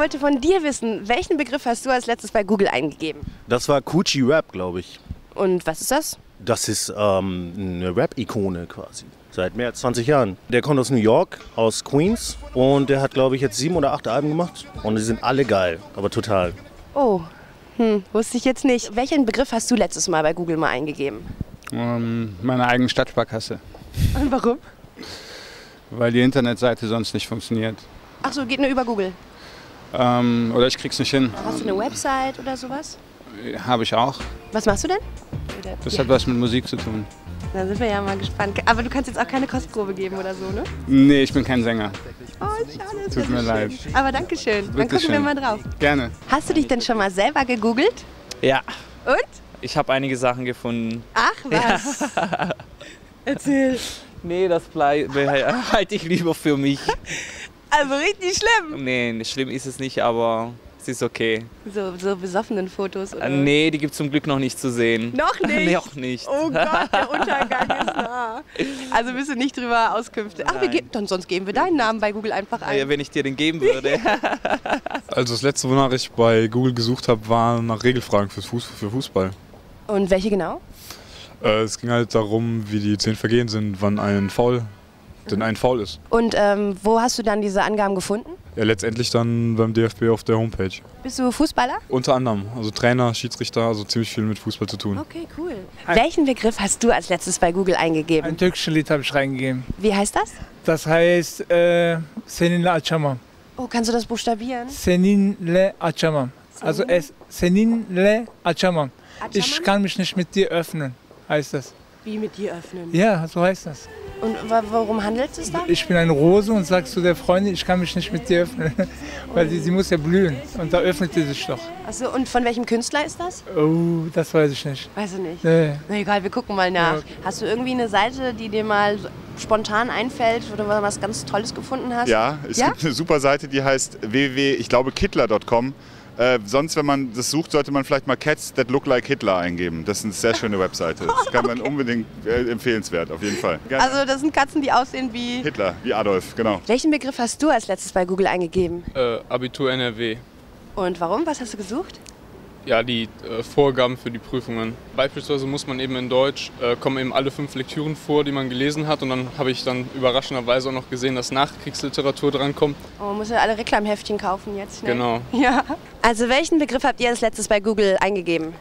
wollte von dir wissen, welchen Begriff hast du als letztes bei Google eingegeben? Das war Coochie Rap, glaube ich. Und was ist das? Das ist eine Rap-Ikone quasi. Seit mehr als 20 Jahren. Der kommt aus New York, aus Queens. Und der hat, glaube ich, jetzt 7 oder 8 Alben gemacht. Und die sind alle geil, aber total. Oh, wusste ich jetzt nicht. Welchen Begriff hast du letztes Mal bei Google mal eingegeben? Meine eigene Stadtsparkasse. Und warum? Weil die Internetseite sonst nicht funktioniert. Ach so, geht nur über Google. Oder ich krieg's nicht hin. Hast du eine Website oder sowas? Habe ich auch. Was machst du denn? Das hat was mit Musik zu tun. Da sind wir ja mal gespannt. Aber du kannst jetzt auch keine Kostprobe geben oder so, ne? Nee, ich bin kein Sänger. Oh, schade. Das Tut mir leid. Aber danke schön. Dann gucken wir mal drauf. Gerne. Hast du dich denn schon mal selber gegoogelt? Ja. Und? Ich habe einige Sachen gefunden. Ach was. Ja. Erzähl. Nee, das halte ich lieber für mich. Also richtig schlimm. Nee, schlimm ist es nicht, aber es ist okay. So besoffenen Fotos, oder? Nee, die gibt es zum Glück noch nicht zu sehen. Noch nicht? Noch nicht. Oh Gott, der Untergang ist nah. Also willst du nicht drüber Auskünfte? Ach, sonst geben wir deinen Namen bei Google einfach ein. Ja, wenn ich dir den geben würde. Also das letzte, wonach ich bei Google gesucht habe, war nach Regelfragen für Fußball. Und welche genau? Es ging halt darum, wie die 10 Vergehen sind, wann ein Foul ist. Und wo hast du dann diese Angaben gefunden? Ja, letztendlich dann beim DFB auf der Homepage. Bist du Fußballer? Unter anderem, also Trainer, Schiedsrichter, also ziemlich viel mit Fußball zu tun. Okay, cool. Welchen Begriff hast du als letztes bei Google eingegeben? Ein türkisches Lied habe ich reingegeben. Wie heißt das? Das heißt Seninle Açamam. Oh, kannst du das buchstabieren? Seninle Açamam. Also Seninle Açamam. Ich kann mich nicht mit dir öffnen, heißt das. Wie mit dir öffnen? Ja, so heißt das. Und worum handelt es da? Ich bin eine Rose und sagst zu der Freundin, ich kann mich nicht mit dir öffnen. Weil sie muss ja blühen. Und da öffnet sie sich doch. Achso, und von welchem Künstler ist das? Oh, das weiß ich nicht. Weißt du nicht? Nee. Na egal, wir gucken mal nach. Ja. Hast du irgendwie eine Seite, die dir mal spontan einfällt, wo du was ganz Tolles gefunden hast? Ja, es gibt eine super Seite, die heißt www.kittler.com. Sonst, wenn man das sucht, sollte man vielleicht mal Cats That Look Like Hitler eingeben. Das ist eine sehr schöne Webseite. Das kann man unbedingt empfehlenswert, auf jeden Fall. Gerne. Also das sind Katzen, die aussehen wie... Hitler, wie Adolf, genau. Welchen Begriff hast du als letztes bei Google eingegeben? Abitur NRW. Und warum? Was hast du gesucht? Ja, die Vorgaben für die Prüfungen. Beispielsweise muss man eben in Deutsch, kommen eben alle 5 Lektüren vor, die man gelesen hat. Und dann habe ich dann überraschenderweise auch noch gesehen, dass Nachkriegsliteratur drankommt. Oh, man muss ja alle Reklamheftchen kaufen jetzt schnell. Genau. Ja. Also welchen Begriff habt ihr als letztes bei Google eingegeben?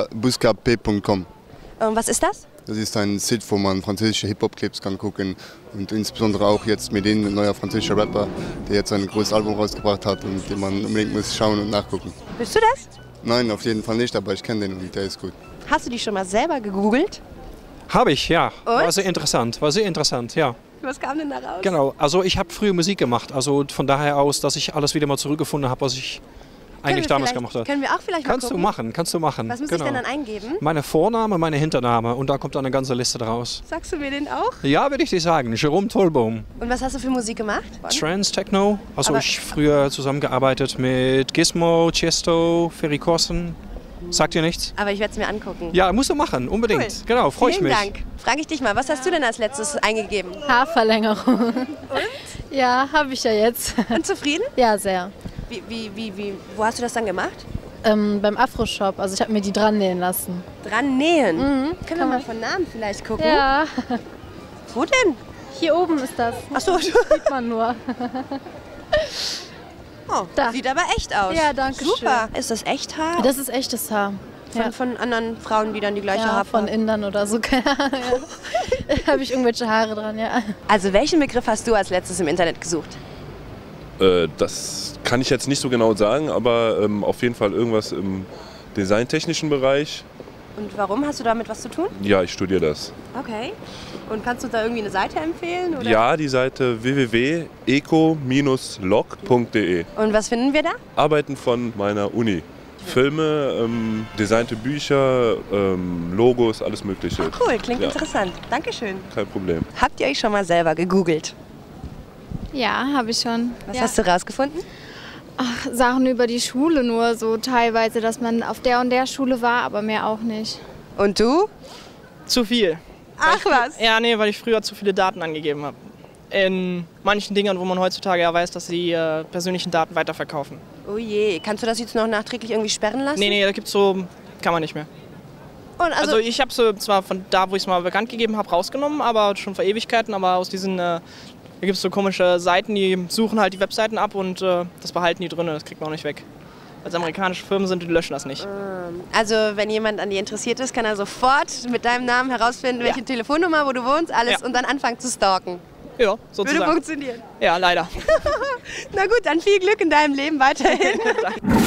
Buscap.com. Und was ist das? Das ist ein Site, wo man französische Hip-Hop-Clips kann gucken und insbesondere auch jetzt Medellin, ein neuer französischer Rapper, der jetzt ein großes Album rausgebracht hat und den man unbedingt muss schauen und nachgucken. Bist du das? Nein, auf jeden Fall nicht, aber ich kenne den und der ist gut. Hast du dich schon mal selber gegoogelt? Habe ich, ja. Und? War sehr interessant, ja. Was kam denn da raus? Genau, also ich habe früher Musik gemacht, also von daher aus, dass ich alles wieder mal zurückgefunden habe, was ich eigentlich damals gemacht habe. Können wir auch vielleicht mal gucken? Kannst du machen. Was muss ich denn dann eingeben? Meine Vorname, meine Hintername und da kommt dann eine ganze Liste draus. Sagst du mir den auch? Ja, würde ich dir sagen. Jerome Tolboom. Und was hast du für Musik gemacht? Trance, Techno. Also ich früher zusammengearbeitet mit Gizmo, Chesto, Ferry Corsten. Sagt dir nichts? Aber ich werde es mir angucken. Ja, musst du machen, unbedingt. Cool. Genau, freue ich mich. Vielen Dank. Frage ich dich mal, was hast du denn als letztes eingegeben? Haarverlängerung. Und? Ja, habe ich ja jetzt. Und zufrieden? Ja, sehr. Wo hast du das dann gemacht? Beim Afro-Shop. Also ich habe mir die dran nähen lassen. Dran nähen? Mhm. Können wir mal von Namen vielleicht gucken? Ja. Wo denn? Hier oben ist das. Ach so. Sieht man nur. Oh, da. Sieht aber echt aus. Ja, danke Super. schön. Ist das echt Haar? Das ist echtes Haar. Von anderen Frauen, die dann die gleiche Haarfarbe von Indern oder so. Habe ich irgendwelche Haare dran, ja. Also welchen Begriff hast du als letztes im Internet gesucht? Das kann ich jetzt nicht so genau sagen, aber auf jeden Fall irgendwas im designtechnischen Bereich. Und warum? Hast du damit was zu tun? Ja, ich studiere das. Okay. Und kannst du da irgendwie eine Seite empfehlen? Oder? Ja, die Seite www.eco-log.de. Und was finden wir da? Arbeiten von meiner Uni. Filme, designte Bücher, Logos, alles Mögliche. Ach cool, klingt interessant. Dankeschön. Kein Problem. Habt ihr euch schon mal selber gegoogelt? Ja, habe ich schon. Was hast du rausgefunden? Ach, Sachen über die Schule nur, so teilweise, dass man auf der und der Schule war, aber mehr auch nicht. Und du? Zu viel. Ach was? Ja, nee, weil ich früher zu viele Daten angegeben habe. In manchen Dingern, wo man heutzutage ja weiß, dass sie persönlichen Daten weiterverkaufen. Oh je, kannst du das jetzt noch nachträglich irgendwie sperren lassen? Nee, da gibt's so, kann man nicht mehr. Und also ich habe es zwar von da, wo ich es mal bekannt gegeben habe, rausgenommen, aber schon vor Ewigkeiten, aber aus diesen, da gibt es so komische Seiten, die suchen halt die Webseiten ab und das behalten die drin, das kriegt man auch nicht weg. Als amerikanische Firmen sind, die löschen das nicht. Also wenn jemand an dir interessiert ist, kann er sofort mit deinem Namen herausfinden, welche Telefonnummer, wo du wohnst, alles und dann anfangen zu stalken. Ja, sozusagen. Würde funktionieren. Ja, leider. Na gut, dann viel Glück in deinem Leben weiterhin.